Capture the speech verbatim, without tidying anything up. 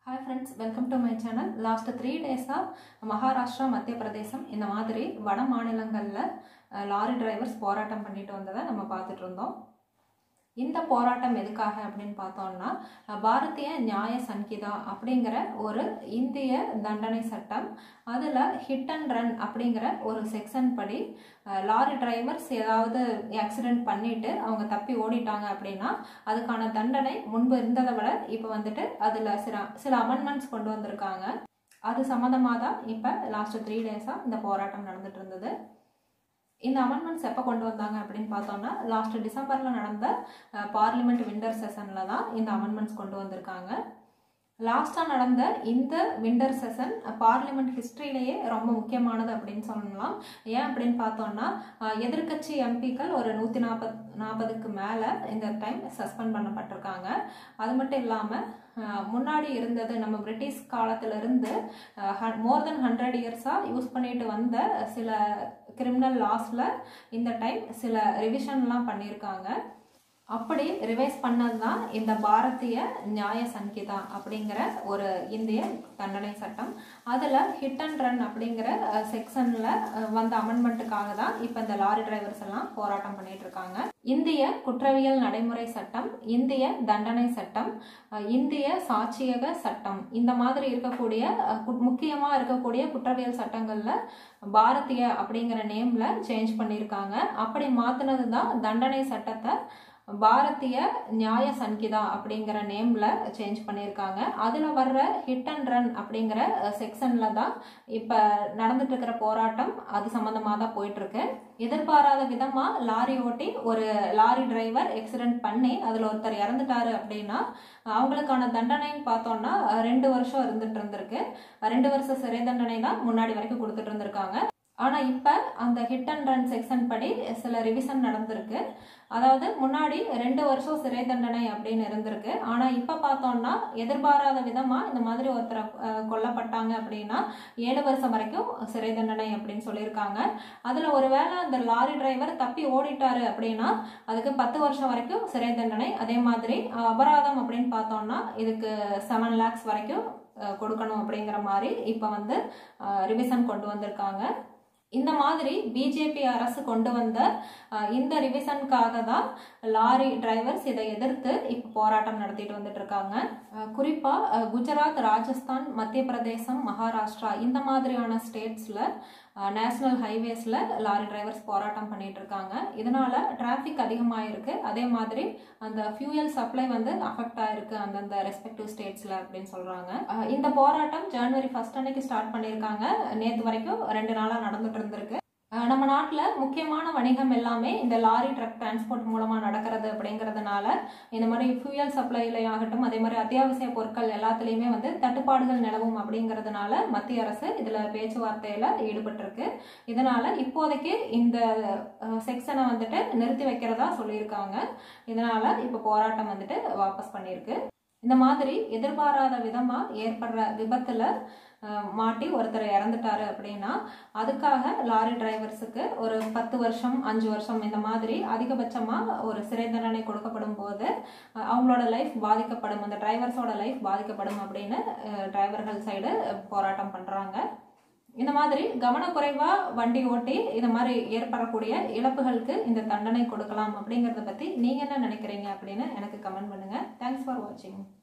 Hi friends, welcome to my channel. Last three days of Maharashtra, Madhya Pradesham இந்த மாதிரி வட மாநிலங்கள்ல lorry drivers போராட்டம் பண்ணிட்டு வந்ததை நம்ம பார்த்துட்டு இருந்தோம். இந்த போராட்டம் எதுக்காக அப்படின்னு பார்த்தோம்னா பாரதிய நியாய சன்ஹிதா அப்படிங்கிற ஒரு இந்திய தண்டனை சட்டம், அதில் ஹிட் அண்ட் ரன் அப்படிங்கிற ஒரு செக்ஷன் படி லாரி டிரைவர்ஸ் ஏதாவது ஆக்சிடென்ட் பண்ணிட்டு அவங்க தப்பி ஓடிட்டாங்க அப்படின்னா அதுக்கான தண்டனை முன்பு இருந்ததை விட இப்போ வந்துட்டு அதில் சில சில அமெண்ட்மெண்ட்ஸ் கொண்டு வந்திருக்காங்க. அது சம்மந்தமாக தான் இப்போ லாஸ்ட் த்ரீ டேஸாக இந்த போராட்டம் நடந்துட்டு இருந்தது. இந்த அமெண்ட்மெண்ட்ஸ் எப்போ கொண்டு வந்தாங்க அப்படின்னு பார்த்தோம்னா லாஸ்ட் டிசம்பரில் நடந்த பார்லிமெண்ட் விண்டர் செஷனில் தான் இந்த அமெண்ட்மெண்ட்ஸ் கொண்டு வந்திருக்காங்க. லாஸ்ட்டாக நடந்த இந்த விண்டர் செஷன் பார்லிமெண்ட் ஹிஸ்ட்ரியிலேயே ரொம்ப முக்கியமானது அப்படின்னு சொல்லலாம். ஏன் அப்படின்னு பார்த்தோம்னா எதிர்கட்சி எம்பிக்கள் ஒரு நூற்றி நாற்பத் நாற்பதுக்கு மேலே இந்த டைம் சஸ்பெண்ட் பண்ணப்பட்டிருக்காங்க. அது மட்டும் இல்லாமல் முன்னாடி இருந்தது நம்ம பிரிட்டிஷ் காலத்திலிருந்து மோர் தென் ஹண்ட்ரட் இயர்ஸாக யூஸ் பண்ணிட்டு வந்த சில கிரிமினல் லாஸில் இந்த டைம் சில ரிவிஷன்லாம் பண்ணியிருக்காங்க. அப்படி ரிவைஸ் பண்ணது தான் இந்த பாரதிய நியாய சன்ஹிதா அப்படிங்கிற ஒரு இந்திய தண்டனை சட்டம். அதில் ஹிட் அண்ட் ரன் அப்படிங்கிற செக்ஷனில் வந்த அமெண்ட்மெண்ட்டுக்காக தான் இப்போ இந்த லாரி டிரைவர்ஸ் எல்லாம் போராட்டம் பண்ணிட்டு இருக்காங்க. இந்திய குற்றவியல் நடைமுறை சட்டம், இந்திய தண்டனை சட்டம், இந்திய சாட்சியக சட்டம், இந்த மாதிரி இருக்கக்கூடிய முக்கியமாக இருக்கக்கூடிய குற்றவியல் சட்டங்களில் பாரதிய அப்படிங்கிற நேமில் சேஞ்ச் பண்ணியிருக்காங்க. அப்படி மாற்றினது தான் தண்டனை சட்டத்தை பாரதிய நியாய சன்ஹிதா அப்படிங்கிற நேம்ல சேஞ்ச் பண்ணியிருக்காங்க. அதில் வர்ற ஹிட் அண்ட் ரன் அப்படிங்கிற செக்ஷன்ல தான் இப்போ நடந்துட்டு இருக்கிற போராட்டம் அது சம்பந்தமாக தான் போயிட்டு இருக்கு. எதிர்பாராத விதமா லாரி ஓட்டி ஒரு லாரி டிரைவர் ஆக்சிடென்ட் பண்ணி அதில் ஒருத்தர் இறந்துட்டாரு அப்படின்னா அவங்களுக்கான தண்டனைன்னு பார்த்தோம்னா ரெண்டு வருஷம் இருந்துட்டு இருந்திருக்கு. ரெண்டு வருஷம் சிறை தண்டனை தான் முன்னாடி வரைக்கும் கொடுத்துட்டு இருந்திருக்காங்க. ஆனால் இப்போ அந்த ஹிட் அண்ட் ரன் செக்ஷன் படி சில ரிவிஷன் நடந்திருக்கு. அதாவது முன்னாடி ரெண்டு வருஷம் சிறை தண்டனை அப்படின்னு இருந்திருக்கு. ஆனால் இப்போ பார்த்தோம்னா எதிர்பாராத விதமாக இந்த மாதிரி ஒருத்தரை கொல்லப்பட்டாங்க அப்படின்னா ஏழு வருஷம் வரைக்கும் சிறை தண்டனை அப்படின்னு சொல்லியிருக்காங்க. அதில் ஒருவேளை அந்த லாரி டிரைவர் தப்பி ஓடிட்டாரு அப்படின்னா அதுக்கு பத்து வருஷம் வரைக்கும் சிறை தண்டனை. அதே மாதிரி அபராதம் அப்படின்னு பார்த்தோம்னா இதுக்கு செவன் லேக்ஸ் வரைக்கும் கொடுக்கணும் அப்படிங்கிற மாதிரி இப்போ வந்து ரிவிஷன் கொண்டு வந்திருக்காங்க. இந்த மாதிரி பிஜேபி அரசு கொண்டு வந்த இந்த ரிவிஷனுக்காக தான் லாரி டிரைவர்ஸ் இதை எதிர்த்து இப்போ போராட்டம் நடத்திட்டு வந்துட்டு இருக்காங்க. குறிப்பாக குஜராத், ராஜஸ்தான், மத்திய பிரதேசம், மகாராஷ்டிரா இந்த மாதிரியான ஸ்டேட்ஸில் நேஷனல் ஹைவேஸில் லாரி டிரைவர்ஸ் போராட்டம் பண்ணிட்டு இருக்காங்க. இதனால டிராஃபிக் அதிகமாக இருக்கு. அதே மாதிரி அந்த ஃபியூயல் சப்ளை வந்து அஃபெக்ட் ஆயிருக்கு அந்தந்த ரெஸ்பெக்டிவ் ஸ்டேட்ஸில் அப்படின்னு சொல்றாங்க. இந்த போராட்டம் ஜனவரி ஃபர்ஸ்ட் அன்னைக்கு ஸ்டார்ட் பண்ணியிருக்காங்க. நேற்று வரைக்கும் ரெண்டு நாளாக நடந்துட்டு இருந்திருக்கு. நம்ம நாட்டில் முக்கியமான வணிகம் எல்லாமே இந்த லாரி ட்ரக் டிரான்ஸ்போர்ட் மூலமாக நடக்கிறது அப்படிங்கிறதுனால இந்த மாதிரி ஃபியூயல் சப்ளைல ஆகட்டும், அதே மாதிரி அத்தியாவசிய பொருட்கள் எல்லாத்துலேயுமே வந்து தட்டுப்பாடுகள் நிலவும் அப்படிங்கிறதுனால மத்திய அரசு இதில் பேச்சுவார்த்தையில் ஈடுபட்டிருக்கு. இதனால இப்போதைக்கு இந்த செக்ஷனை வந்துட்டு நிறுத்தி வைக்கிறதா சொல்லியிருக்காங்க. இதனால இப்போ போராட்டம் வந்துட்டு வாபஸ் பண்ணியிருக்கு. இந்த மாதிரி எதிர்பாராத விதமாக ஏற்படுற விபத்தில் மாட்டி ஒருத்தர் இறந்துட்டாரு அப்படின்னா அதுக்காக லாரி டிரைவர்ஸுக்கு ஒரு பத்து வருஷம் அஞ்சு வருஷம் இந்த மாதிரி அதிகபட்சமாக ஒரு சிறை தண்டனை கொடுக்கப்படும் போது அவங்களோட லைஃப் பாதிக்கப்படும், அந்த டிரைவர்ஸோட லைஃப் பாதிக்கப்படும் அப்படின்னு டிரைவர்கள் சைடு போராட்டம் பண்ணுறாங்க. இந்த மாதிரி கவனக்குறைவாக வண்டி ஓட்டி இந்த மாதிரி ஏற்படக்கூடிய இழப்புகளுக்கு இந்த தண்டனை கொடுக்கலாம் அப்படிங்கிறத பற்றி நீங்கள் என்ன நினைக்கிறீங்க அப்படின்னு எனக்கு கமெண்ட் பண்ணுங்கள். தேங்க்ஸ் ஃபார் வாட்சிங்.